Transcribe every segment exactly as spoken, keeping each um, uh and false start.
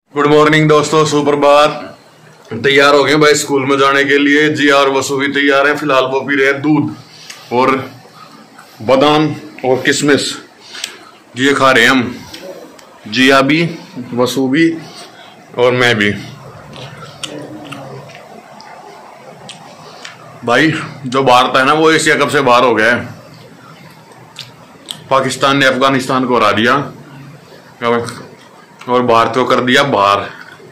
Good morning दोस्तों, सुप्रभात। तैयार हो गए भाई स्कूल में जाने के लिए। जी और वसु भी तैयार है। फिलहाल वो पी रहे हैं दूध और बादाम और किशमिश, ये खा रहे हैं हम। जिया भी, वसु भी और मैं भी। भाई जो भारत है ना वो एशिया कप से बाहर हो गया है। पाकिस्तान ने अफगानिस्तान को हरा दिया और भारत को कर दिया बाहर।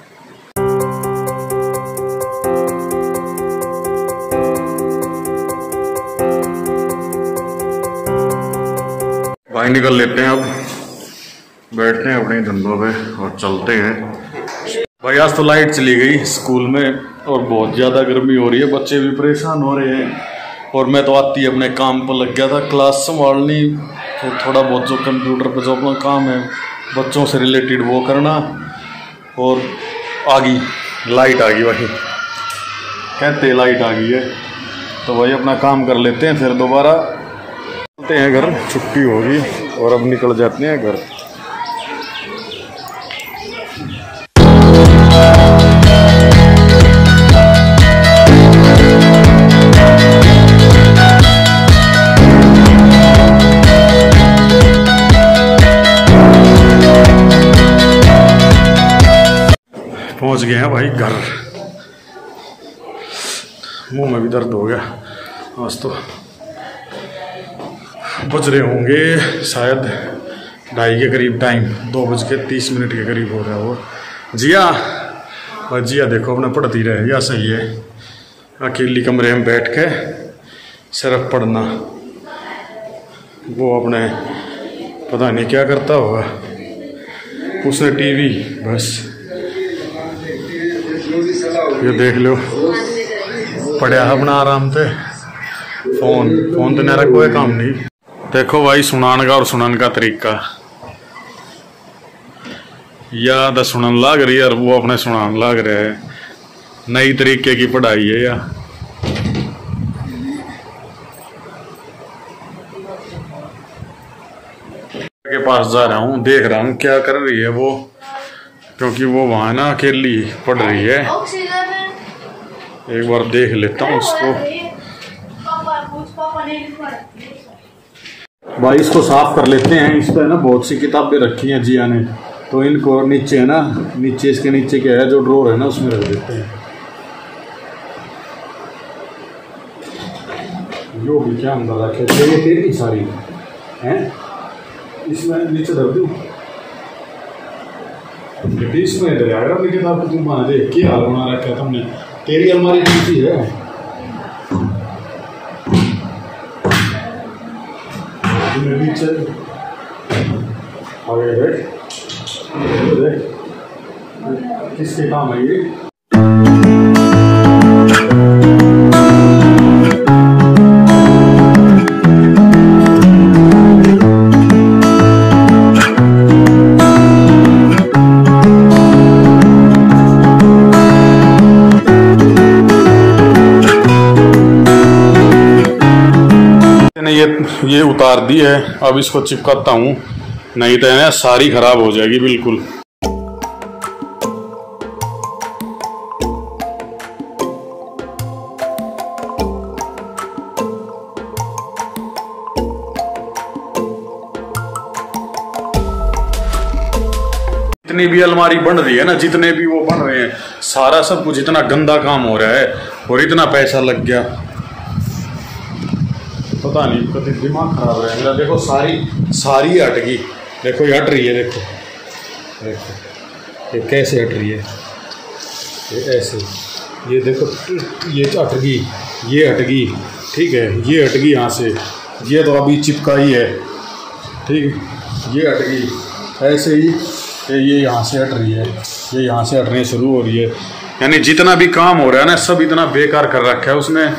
भाई निकल लेते हैं, अब बैठते हैं अपने धंधों पे और चलते हैं। भाई आज तो लाइट चली गई स्कूल में और बहुत ज्यादा गर्मी हो रही है, बच्चे भी परेशान हो रहे हैं। और मैं तो आती अपने काम पर लग गया था, क्लास संभालनी, तो थोड़ा बहुत जो कंप्यूटर पर जो अपना काम है बच्चों से रिलेटेड वो करना। और आ गई लाइट, आ गई भाई, कहते लाइट आ गई है तो भाई अपना काम कर लेते हैं, फिर दोबारा चलते हैं घर। छुट्टी होगी और अब निकल जाते हैं घर। पहुंच गए हैं भाई घर। मुंह में भी दर्द हो गया आज तो। बज रहे होंगे शायद ढाई के करीब टाइम, दो बज के तीस मिनट के करीब हो रहा है। वो जिया और जिया देखो अपना पढ़ती रहे, या सही है अकेली कमरे में बैठ के सिर्फ पढ़ना। वो अपने पता नहीं क्या करता होगा, उसने टीवी बस ये देख लो पढ़िया अपना आराम से। फोन फोन तो मेरा कोई काम नहीं। देखो भाई सुनान का और सुनन का तरीका, याद सुनन लाग रही है और वो अपने सुनान लाग रहे हैं। नई तरीके की पढ़ाई है या के पास जा रहा हूँ, देख रहा हूँ क्या कर रही है वो, क्योंकि वो वहां ना अकेली पढ़ रही है। एक बार देख लेता हूँ उसको। भाई इसको साफ कर लेते हैं। इस पर ना बहुत सी किताबें रखी हैं जिया ने, तो इनको नीचे है ना, नीचे इसके नीचे क्या है जो ड्रॉर है ना उसमें रख देते हैं। जो भी क्या अंदर रखे ये तेरी सारी हैं, इसमें नीचे रख दूँ इसमें दरिया अपनी किताब को तुम बना दे। क्या हाल बना रखा है तुमने, तेरी अलमारी नीचे है। नीचे आगे देख, किसके काम है ये। ये ये उतार दी है, अब इसको चिपकाता हूँ, नहीं तो है सारी खराब हो जाएगी बिल्कुल। जितनी भी अलमारी बन रही है ना, जितने भी वो बन रहे हैं, सारा सब कुछ इतना गंदा काम हो रहा है और इतना पैसा लग गया, पता नहीं कभी दिमाग खराब है मेरा। देखो सारी सारी हट गई, देखो ये हट रही है, देखो देखो ये कैसे हट रही है, ये ऐसे, ये देखो ये हट गई, ये हट गई, ठीक है, ये हट गई यहाँ से, ये तो अभी चिपकाई है, ठीक है, ये हट गई ऐसे ही, ये यहाँ से हट रही है, ये यहाँ से हटने शुरू हो रही है। यानी जितना भी काम हो रहा है ना सब इतना बेकार कर रखा है उसने।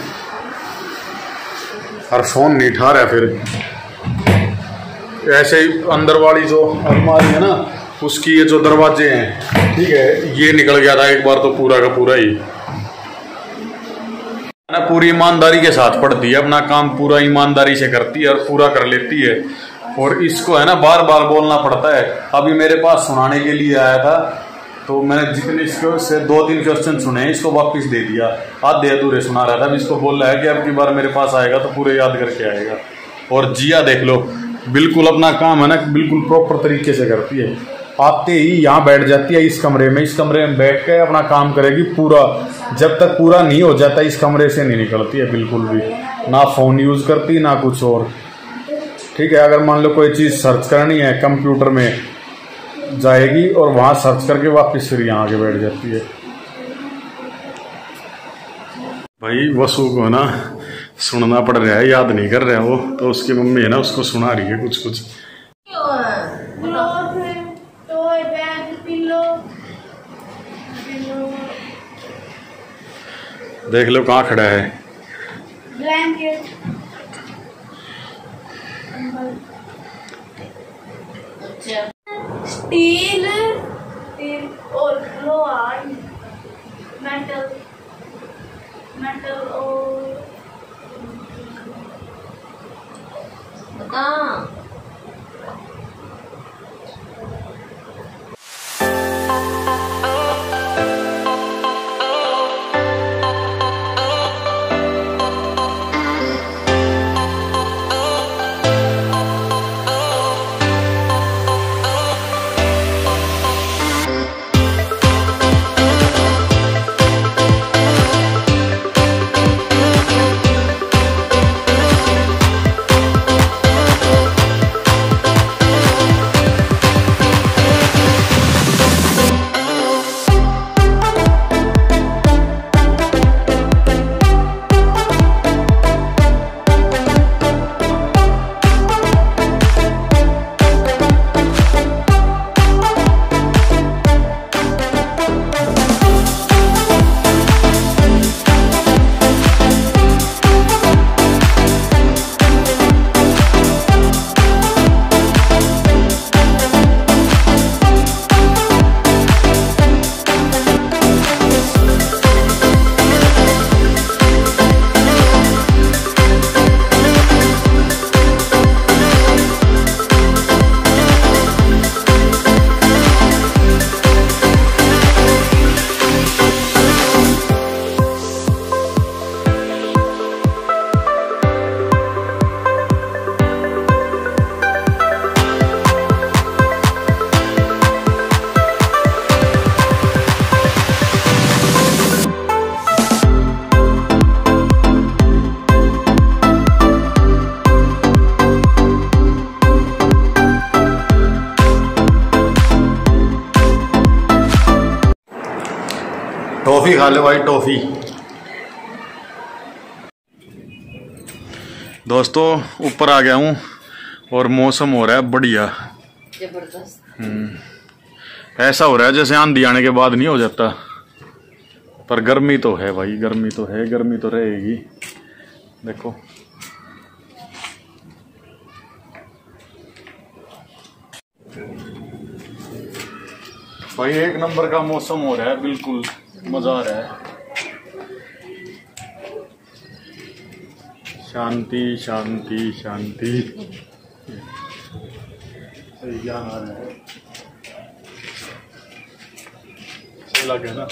और फोन नहीं उठा रहा है। फिर ऐसे ही अंदर वाली जो अलमारी है ना उसकी ये जो दरवाजे हैं, ठीक है, ये निकल गया था एक बार तो पूरा का पूरा ही ना। पूरी ईमानदारी के साथ पढ़ती है, अपना काम पूरा ईमानदारी से करती है और पूरा कर लेती है। और इसको है ना बार बार बोलना पड़ता है। अभी मेरे पास सुनाने के लिए आया था तो मैंने जितने इसको से दो तीन क्वेश्चन सुने हैं इसको वापस दे दिया, आधे अधूरे सुना रहा था। अब इसको बोल रहा है कि अब की बार मेरे पास आएगा तो पूरे याद करके आएगा। और जिया देख लो, बिल्कुल अपना काम है ना बिल्कुल प्रॉपर तरीके से करती है। आते ही यहाँ बैठ जाती है इस कमरे में, इस कमरे में बैठ के अपना काम करेगी पूरा। जब तक पूरा नहीं हो जाता इस कमरे से नहीं निकलती है बिल्कुल भी, ना फ़ोन यूज़ करती ना कुछ और। ठीक है, अगर मान लो कोई चीज़ सर्च करनी है कंप्यूटर में जाएगी और वहाँ सर्च करके वापस फिर यहाँ आके बैठ जाती है। भाई वसु को ना सुनना पड़ रहा है, याद नहीं कर रहा वो, तो उसकी मम्मी है ना उसको सुना रही है कुछ कुछ। देख लो कहाँ खड़ा है। ब्लैंकेट। अच्छा। स्टील, स्टील और लोहा, मेटल, मेटल और बता। टॉफी खा लो भाई, टॉफी। दोस्तों ऊपर आ गया हूँ और मौसम हो रहा है बढ़िया जबरदस्त। हम्म ऐसा हो रहा है जैसे आंधी आने के बाद नहीं हो जाता, पर गर्मी तो है भाई, गर्मी तो है, गर्मी तो रहेगी। देखो भाई एक नंबर का मौसम हो रहा है, बिल्कुल मजा आ रहा है। शांति शांति शांति। सही ज्ञान आ रहा है, सही लगे ना।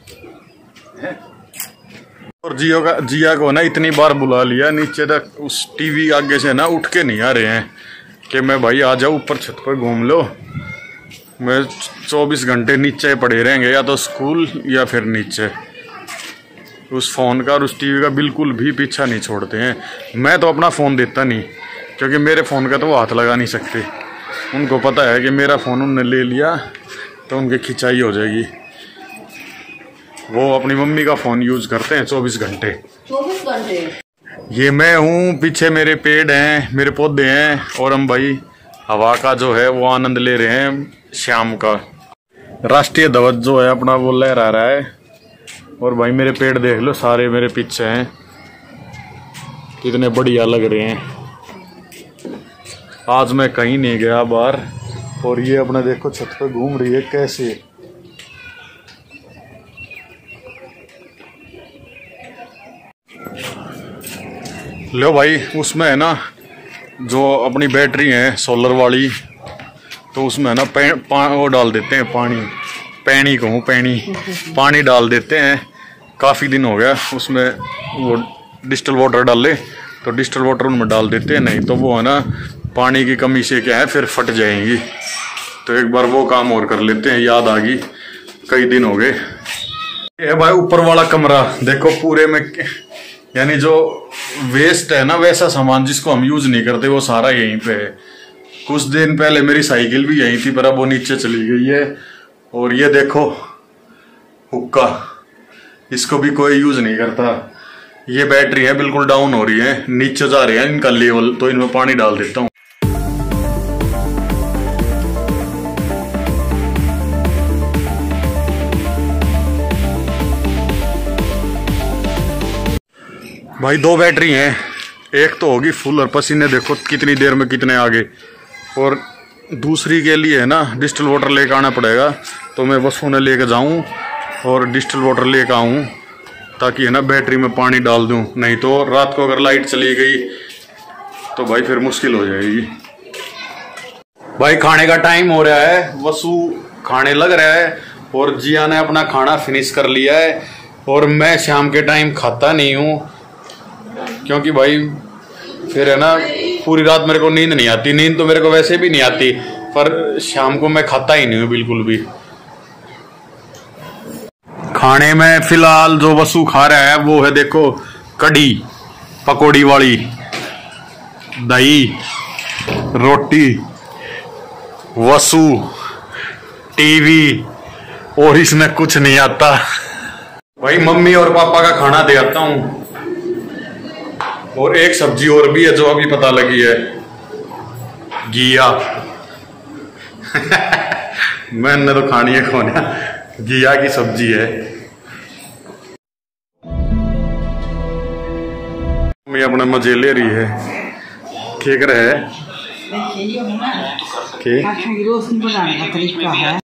और जियो का जिया को ना इतनी बार बुला लिया नीचे तक, उस टीवी आगे से ना उठ के नहीं आ रहे हैं कि मैं भाई आ जाओ ऊपर छत पर घूम लो। मैं चौबीस घंटे नीचे पड़े रहेंगे, या तो स्कूल या फिर नीचे। उस फ़ोन का और उस टीवी का बिल्कुल भी पीछा नहीं छोड़ते हैं। मैं तो अपना फ़ोन देता नहीं, क्योंकि मेरे फ़ोन का तो वो हाथ लगा नहीं सकते। उनको पता है कि मेरा फ़ोन उनने ले लिया तो उनकी खिंचाई हो जाएगी। वो अपनी मम्मी का फ़ोन यूज़ करते हैं चौबीस घंटे। चौबीस घंटे ये मैं हूँ, पीछे मेरे पेड़ हैं, मेरे पौधे हैं, और हम भाई हवा का जो है वो आनंद ले रहे हैं। शाम का राष्ट्रीय ध्वज जो है अपना वो लहरा रहा है। और भाई मेरे पेड़ देख लो, सारे मेरे पीछे हैं, कितने बढ़िया लग रहे हैं। आज मैं कहीं नहीं गया बाहर, और ये अपने देखो छत पे घूम रही है कैसे। लो भाई उसमें है ना जो अपनी बैटरी है सोलर वाली, तो उसमें ना वो डाल देते हैं पानी, पैनी कहूँ पैनी पानी डाल देते हैं। काफ़ी दिन हो गया उसमें वो डिस्टिल वाटर डाले, तो डिस्टिल वाटर उनमें डाल देते हैं, नहीं तो वो है ना पानी की कमी से क्या है फिर फट जाएंगी। तो एक बार वो काम और कर लेते हैं, याद आ गई, कई दिन हो गए। ये भाई ऊपर वाला कमरा देखो पूरे में, यानी जो वेस्ट है ना वैसा सामान जिसको हम यूज नहीं करते वो सारा यहीं पे है। कुछ दिन पहले मेरी साइकिल भी यहीं थी पर अब वो नीचे चली गई है। और ये देखो हुक्का, इसको भी कोई यूज नहीं करता। ये बैटरी है बिल्कुल डाउन हो रही है, नीचे जा रही है इनका लेवल, तो इनमें पानी डाल देता हूँ। भाई दो बैटरी हैं, एक तो होगी फुल और पसीने देखो कितनी देर में कितने आगे, और दूसरी के लिए है ना डिस्टिल वाटर लेकर आना पड़ेगा। तो मैं वसु ने लेकर जाऊं और डिस्टिल वाटर लेकर आऊं ताकि है ना बैटरी में पानी डाल दूं, नहीं तो रात को अगर लाइट चली गई तो भाई फिर मुश्किल हो जाएगी। भाई खाने का टाइम हो रहा है, वसु खाने लग रहा है और जिया ने अपना खाना फिनिश कर लिया है। और मैं शाम के टाइम खाता नहीं हूँ क्योंकि भाई फिर है ना पूरी रात मेरे को नींद नहीं आती। नींद तो मेरे को वैसे भी नहीं आती, पर शाम को मैं खाता ही नहीं हूँ बिल्कुल भी। खाने में फिलहाल जो वसु खा रहा है वो है देखो कढ़ी पकौड़ी वाली, दही, रोटी, वसु, टीवी, और इसमें कुछ नहीं आता। भाई मम्मी और पापा का खाना दे आता हूँ, और एक सब्जी और भी है जो अभी पता लगी है, घिया। मैंने तो खानी है खोना, घिया की सब्जी है। मैं अपने मजे ले रही है, ठीक रहे। रोशनी बनाने का तरीका है।